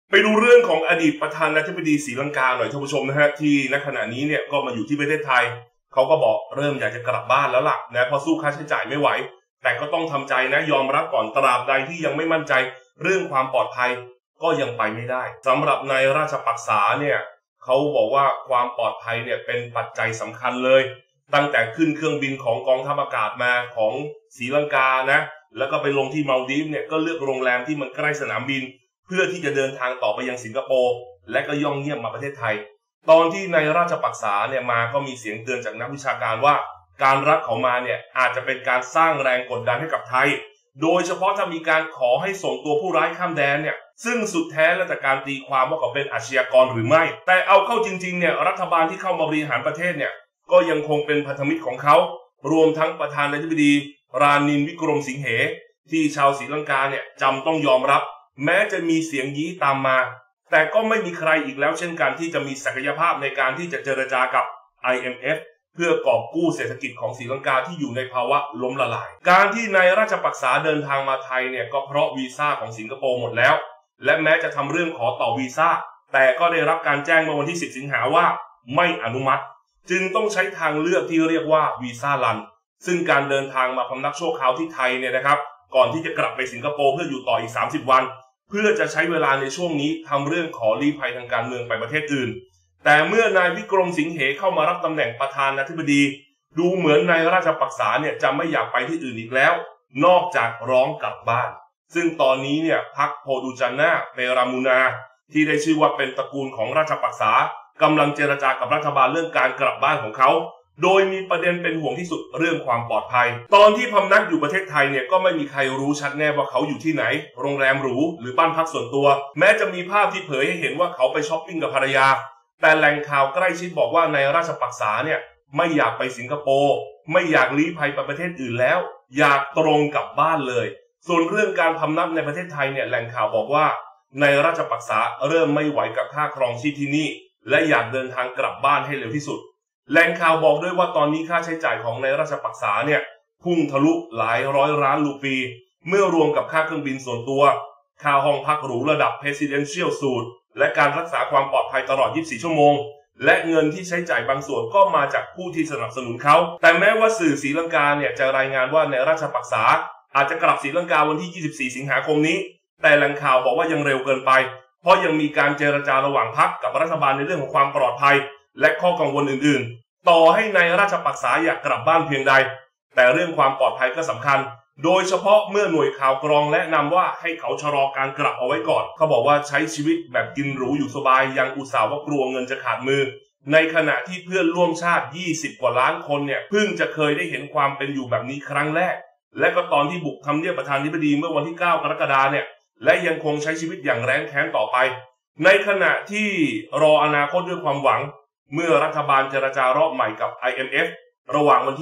ไปดูเรื่องของอดีตประธานาธิบดีศรีลังกาหน่อยท่านผู้ชมนะฮะที่ณขณะนี้เนี่ยก็มาอยู่ที่ประเทศไทยเขาก็บอกเริ่มอยากจะกลับบ้านแล้วล่ะนะเพราะสู้ค่าใช้จ่ายไม่ไหวแต่ก็ต้องทำใจนะยอมรับก่อนตราบใดที่ยังไม่มั่นใจเรื่องความปลอดภัยก็ยังไปไม่ได้สำหรับนายราชปักษาเนี่ยเขาบอกว่าความปลอดภัยเนี่ยเป็นปัจจัยสำคัญเลยตั้งแต่ขึ้นเครื่องบินของกองทัพอากาศมาของศรีลังกานะแล้วก็ไปลงที่มาลดีฟเนี่ยก็เลือกโรงแรมที่มันใกล้สนามบินเพื่อที่จะเดินทางต่อไปยังสิงคโปร์และก็ย่องเงียบมาประเทศไทยตอนที่นายราชปักษาเนี่ยมาก็มีเสียงเตือนจากนักวิชาการว่าการรับเขามาเนี่ยอาจจะเป็นการสร้างแรงกดดันให้กับไทยโดยเฉพาะถ้ามีการขอให้ส่งตัวผู้ร้ายข้ามแดนเนี่ยซึ่งสุดแท้แล้วจากการตีความว่าเขาเป็นอาชญากรหรือไม่แต่เอาเข้าจริงๆเนี่ยรัฐบาลที่เข้ามาบริหารประเทศเนี่ยก็ยังคงเป็นพันธมิตรของเขารวมทั้งประธานาธิบดีรานินวิกรมสิงเหที่ชาวศรีลังกาเนี่ยจำต้องยอมรับแม้จะมีเสียงยี้ตามมาแต่ก็ไม่มีใครอีกแล้วเช่นกันที่จะมีศักยภาพในการที่จะเจรจากับ IMF เพื่อกอบกู้เศรษฐกิจของศรีลังกาที่อยู่ในภาวะล้มละลายการที่นายราชปักษาเดินทางมาไทยเนี่ยก็เพราะวีซ่าของสิงคโปร์หมดแล้วและแม้จะทำเรื่องขอต่อวีซ่าแต่ก็ได้รับการแจ้งเมื่อวันที่10 สิงหาว่าไม่อนุมัติจึงต้องใช้ทางเลือกที่เรียกว่าวีซ่าลันซึ่งการเดินทางมาพำนักชั่วคราวที่ไทยเนี่ยนะครับก่อนที่จะกลับไปสิงคโปร์เพื่ออยู่ต่ออีก30 วันเพื่อจะใช้เวลาในช่วงนี้ทำเรื่องขอลี้ภัยทางการเมืองไปประเทศอื่นแต่เมื่อนายวิกรมสิงเหเข้ามารับตำแหน่งประธานาธิบดีดูเหมือนนายราชปักษาเนี่ยจะไม่อยากไปที่อื่นอีกแล้วนอกจากร้องกลับบ้านซึ่งตอนนี้เนี่ยพรรคโพดูจาน่าเปรามูนาที่ได้ชื่อว่าเป็นตระกูลของราชปักษากำลังเจรจากับรัฐบาลเรื่องการกลับบ้านของเขาโดยมีประเด็นเป็นห่วงที่สุดเรื่องความปลอดภัยตอนที่พำนักอยู่ประเทศไทยเนี่ยก็ไม่มีใครรู้ชัดแน่ว่าเขาอยู่ที่ไหนโรงแรมหรูหรือบ้านพักส่วนตัวแม้จะมีภาพที่เผยให้เห็นว่าเขาไปช้อปปิ้งกับภรรยาแต่แหล่งข่าวใกล้ชิดบอกว่านายราชปักษาเนี่ยไม่อยากไปสิงคโปร์ไม่อยากลี้ภัยไปประเทศอื่นแล้วอยากตรงกลับบ้านเลยส่วนเรื่องการพำนักในประเทศไทยเนี่ยแหล่งข่าวบอกว่านายราชปักษาเริ่มไม่ไหวกับค่าครองชีพที่นี่และอยากเดินทางกลับบ้านให้เร็วที่สุดแหล่งข่าวบอกด้วยว่าตอนนี้ค่าใช้จ่ายของนายราชปักษาเนี่ยพุ่งทะลุหลายร้อยล้านรูปีเมื่อรวมกับค่าเครื่องบินส่วนตัวค่าห้องพักหรูระดับ Presidential Suite และการรักษาความปลอดภัยตลอด 24 ชั่วโมงและเงินที่ใช้จ่ายบางส่วนก็มาจากผู้ที่สนับสนุนเขาแต่แม้ว่าสื่อศรีลังกาเนี่ยจะรายงานว่านายราชปักษาอาจจะกลับศรีลังกาวันที่ 24 สิงหาคมนี้แต่แหล่งข่าวบอกว่ายังเร็วเกินไปเพราะยังมีการเจรจาระหว่างพรรคกับรัฐบาลในเรื่องของความปลอดภัยและข้อกังวลอื่นๆต่อให้นายราชปักษาอยากกลับบ้านเพียงใดแต่เรื่องความปลอดภัยก็สำคัญโดยเฉพาะเมื่อหน่วยข่าวกรองแนะนำว่าให้เขาชะลอการกลับเอาไว้ก่อนเขาบอกว่าใช้ชีวิตแบบกินหรูอยู่สบายยังอุตส่าห์ว่ากลัวเงินจะขาดมือในขณะที่เพื่อนร่วมชาติ20 กว่าล้านคนเนี่ยเพิ่งจะเคยได้เห็นความเป็นอยู่แบบนี้ครั้งแรกและก็ตอนที่บุกทำเนียบประธานาธิบดีเมื่อวันที่9 กรกฎาคมเนี่ยและยังคงใช้ชีวิตอย่างแร้นแค้นต่อไปในขณะที่รออนาคตด้วยความหวังเมื่อรัฐบาลเจรจารอบใหม่กับ IMF ระหว่างวันที่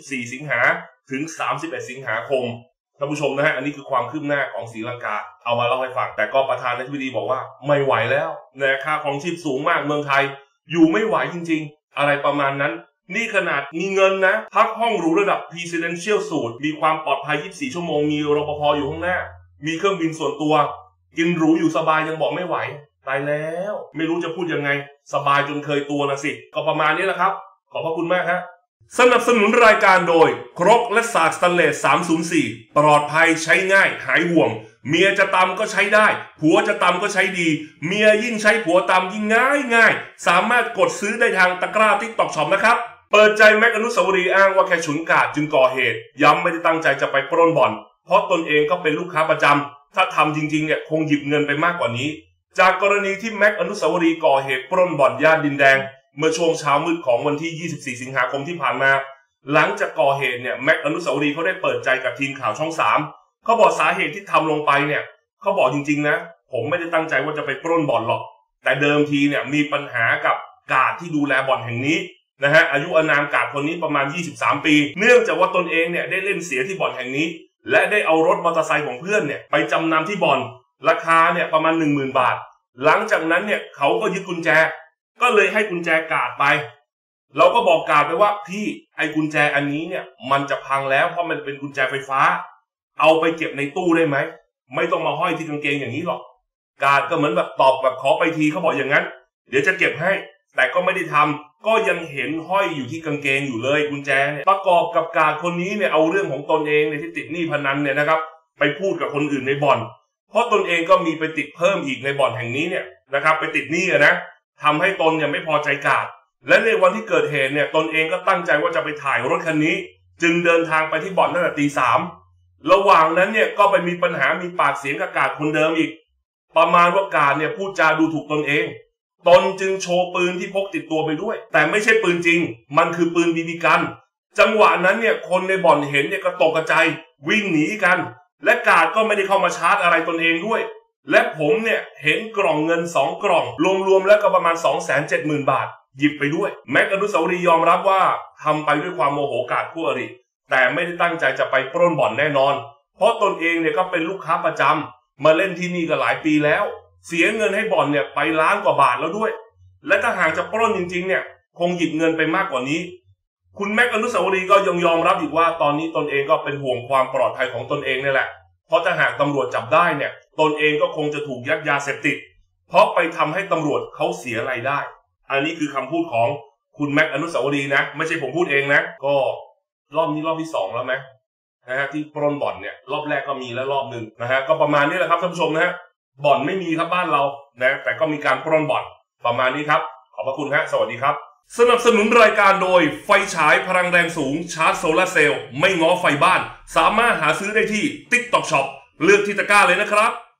24 สิงหาถึง 31 สิงหาคมท่านผู้ชมนะฮะอันนี้คือความคืบหน้าของศรีลังกาเอามาเล่าให้ฟังแต่ก็ประธานาธิบดีบอกว่าไม่ไหวแล้วนะค่าครองชีพสูงมากเมืองไทยอยู่ไม่ไหวจริงๆอะไรประมาณนั้นนี่ขนาดมีเงินนะพักห้องหรูระดับ Presidential Suite มีความปลอดภัย 24 ชั่วโมงมีรปภอยู่ข้างหน้ามีเครื่องบินส่วนตัวกินหรูอยู่สบายยังบอกไม่ไหวตายแล้วไม่รู้จะพูดยังไงสบายจนเคยตัวนะสิก็ประมาณนี้แหละครับขอบพระคุณมากฮะสนับสนุนรายการโดยครกและสากสแตนเลส304ปลอดภัยใช้ง่ายหายห่วงเมียจะตำก็ใช้ได้ผัวจะตำก็ใช้ดีเมียยิ่งใช้ผัวตำยิ่งง่ายสามารถกดซื้อได้ทางตะกร้า TikTok Shop นะครับเปิดใจแม็กอนุสาวรีย์อ้างว่าแค่ฉุนกาดจึงก่อเหตุย้ำไม่ได้ตั้งใจจะไปปล้นบ่อนเพราะตนเองก็เป็นลูกค้าประจำถ้าทำจริงๆเนี่ยคงหยิบเงินไปมากกว่านี้จากกรณีที่แม็กอนุสาวรีย์ก่อเหตุปล้นบ่อนย่านดินแดงเมื่อช่วงเช้ามืดของวันที่ 24 สิงหาคมที่ผ่านมาหลังจากก่อเหตุเนี่ยแม็กอนุสาวรีย์เขาได้เปิดใจกับทีมข่าวช่อง3เขาบอกสาเหตุที่ทำลงไปเนี่ยเขาบอกจริงๆนะผมไม่ได้ตั้งใจว่าจะไปปล้นบ่อนหรอกแต่เดิมทีเนี่ยมีปัญหากับกาดที่ดูแลบ่อนแห่งนี้นะฮะอายุอานามกาดคนนี้ประมาณ23 ปีเนื่องจากว่าตนเองเนี่ยได้เล่นเสียที่บ่อนแห่งนี้และได้เอารถมอเตอร์ไซค์ของเพื่อนเนี่ยไปจำนำที่บ่อนราคาเนี่ยประมาณ 10,000 บาทหลังจากนั้นเนี่ยเขาก็ยึดกุญแจก็เลยให้กุญแจกาดไปเราก็บอกกาดไปว่าพี่ไอ้กุญแจอันนี้เนี่ยมันจะพังแล้วเพราะมันเป็นกุญแจไฟฟ้าเอาไปเก็บในตู้ได้ไหมไม่ต้องมาห้อยที่กางเกงอย่างนี้หรอกการก็เหมือนแบบตอบแบบขอไปทีเขาบอกอย่างนั้นเดี๋ยวจะเก็บให้แต่ก็ไม่ได้ทำก็ยังเห็นห้อยอยู่ที่กางเกงอยู่เลยกุญแจเนี่ยประกอบกับการคนนี้เนี่ยเอาเรื่องของตนเองเนี่ยที่ติดหนี้พนันเนี่ยนะครับไปพูดกับคนอื่นในบ่อนเพราะตนเองก็มีไปติดเพิ่มอีกในบ่อนแห่งนี้เนี่ยนะครับไปติดหนี้นะทำให้ตนเนี่ยไม่พอใจกาดและในวันที่เกิดเหตุเนี่ยตนเองก็ตั้งใจว่าจะไปถ่ายรถคันนี้จึงเดินทางไปที่บ่อนตั้งแต่ตี 3ระหว่างนั้นเนี่ยก็ไปมีปัญหามีปากเสียงกับกาดคนเดิมอีกประมาณว่ากาดเนี่ยพูดจาดูถูกตนเองตนจึงโชว์ปืนที่พกติดตัวไปด้วยแต่ไม่ใช่ปืนจริงมันคือปืนบีบีกันจังหวะนั้นเนี่ยคนในบ่อนเห็นเนี่ยก็ตกใจวิ่งหนีกันและกาดก็ไม่ได้เข้ามาชาร์จอะไรตนเองด้วยและผมเนี่ยเห็นกล่องเงิน2กล่องรวมๆแล้วก็ประมาณ 270,000 บาทหยิบไปด้วยแม็กอนุสาวรีย์ยอมรับว่าทำไปด้วยความโมโหกาดคู่อริแต่ไม่ได้ตั้งใจจะไปปล้นบ่อนแน่นอนเพราะตนเองเนี่ยก็เป็นลูกค้าประจำมาเล่นที่นี่ก็หลายปีแล้วเสียเงินให้บ่อนเนี่ยไปล้านกว่าบาทแล้วด้วยและถ้าหากจะปล้นจริงๆเนี่ยคงหยิบเงินไปมากกว่านี้คุณแม็กอนุสาวรีย์ก็ยังยอมรับอีกว่าตอนนี้ตนเองก็เป็นห่วงความปลอดภัยของตนเองนี่แหละเพราะถ้าหากตำรวจจับได้เนี่ยตนเองก็คงจะถูกยัดยาเสพติดเพราะไปทำให้ตำรวจเขาเสียรายได้อันนี้คือคำพูดของคุณแม็กอนุสาวรีย์นะไม่ใช่ผมพูดเองนะก็รอบนี้รอบที่2แล้วไหมนะฮะที่ปล้นบ่อนเนี่ยรอบแรกก็มีแล้วรอบนึงนะฮะก็ประมาณนี้แหละครับท่านผู้ชมนะฮะบ่อนไม่มีครับบ้านเรานะแต่ก็มีการปล้นบ่อนประมาณนี้ครับขอบพระคุณฮะสวัสดีครับสนับสนุนรายการโดยไฟฉายพลังแรงสูงชาร์จโซลาร์เซลล์ไม่ง้อไฟบ้านสามารถหาซื้อได้ที่ TikTok Shop เลือกที่ตะกร้าเลยนะครับ